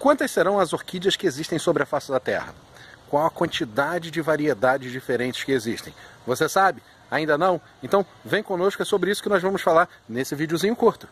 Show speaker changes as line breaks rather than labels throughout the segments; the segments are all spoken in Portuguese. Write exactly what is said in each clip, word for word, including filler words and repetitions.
Quantas serão as orquídeas que existem sobre a face da Terra? Qual a quantidade de variedades diferentes que existem? Você sabe? Ainda não? Então vem conosco, é sobre isso que nós vamos falar nesse videozinho curto.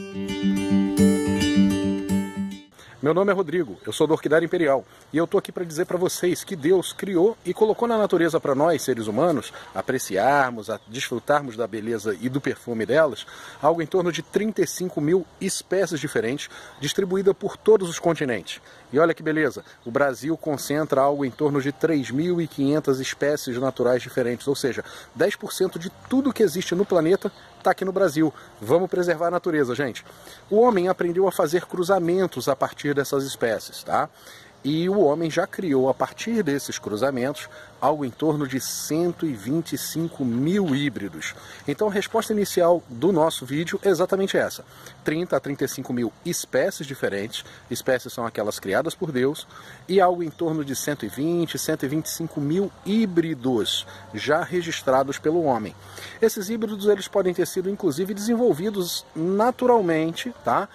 Meu nome é Rodrigo, eu sou do Orquidária Imperial e eu tô aqui para dizer para vocês que Deus criou e colocou na natureza para nós, seres humanos, apreciarmos, a desfrutarmos da beleza e do perfume delas, algo em torno de trinta e cinco mil espécies diferentes, distribuídas por todos os continentes. E olha que beleza, o Brasil concentra algo em torno de três mil e quinhentas espécies naturais diferentes, ou seja, dez por cento de tudo que existe no planeta está aqui no Brasil. Vamos preservar a natureza, gente. O homem aprendeu a fazer cruzamentos a partir dessas espécies, tá? E o homem já criou, a partir desses cruzamentos, algo em torno de cento e vinte e cinco mil híbridos. Então a resposta inicial do nosso vídeo é exatamente essa. trinta a trinta e cinco mil espécies diferentes, espécies são aquelas criadas por Deus, e algo em torno de cento e vinte, cento e vinte e cinco mil híbridos já registrados pelo homem. Esses híbridos eles podem ter sido inclusive desenvolvidos naturalmente, tá?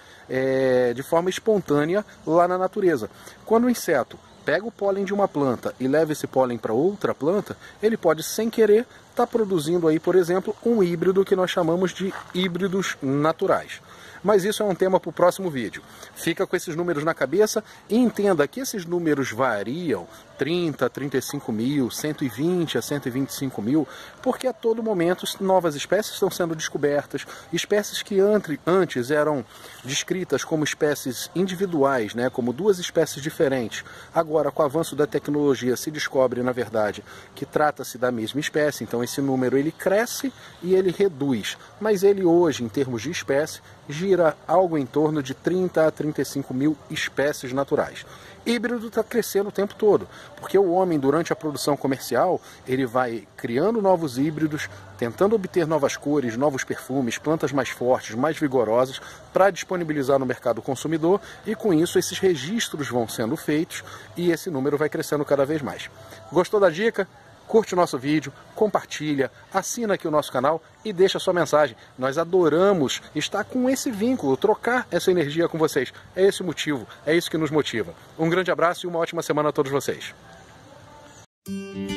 É, de forma espontânea lá na natureza. Quando o inseto pega o pólen de uma planta e leva esse pólen para outra planta, ele pode, sem querer, estar produzindo aí, por exemplo, um híbrido que nós chamamos de híbridos naturais. Mas isso é um tema para o próximo vídeo. Fica com esses números na cabeça e entenda que esses números variam, trinta a trinta e cinco mil, cento e vinte a cento e vinte e cinco mil, porque a todo momento novas espécies estão sendo descobertas, espécies que antes eram descritas como espécies individuais, né, como duas espécies diferentes. Agora, com o avanço da tecnologia, se descobre, na verdade, que trata-se da mesma espécie, então esse número ele cresce e ele reduz. Mas ele hoje, em termos de espécie, gira algo em torno de trinta a trinta e cinco mil espécies naturais. Híbrido está crescendo o tempo todo, porque o homem, durante a produção comercial, ele vai criando novos híbridos, tentando obter novas cores, novos perfumes, plantas mais fortes, mais vigorosas, para disponibilizar no mercado consumidor, e com isso esses registros vão sendo feitos e esse número vai crescendo cada vez mais. Gostou da dica? Curte o nosso vídeo, compartilha, assina aqui o nosso canal e deixa sua mensagem. Nós adoramos estar com esse vínculo, trocar essa energia com vocês. É esse o motivo, é isso que nos motiva. Um grande abraço e uma ótima semana a todos vocês.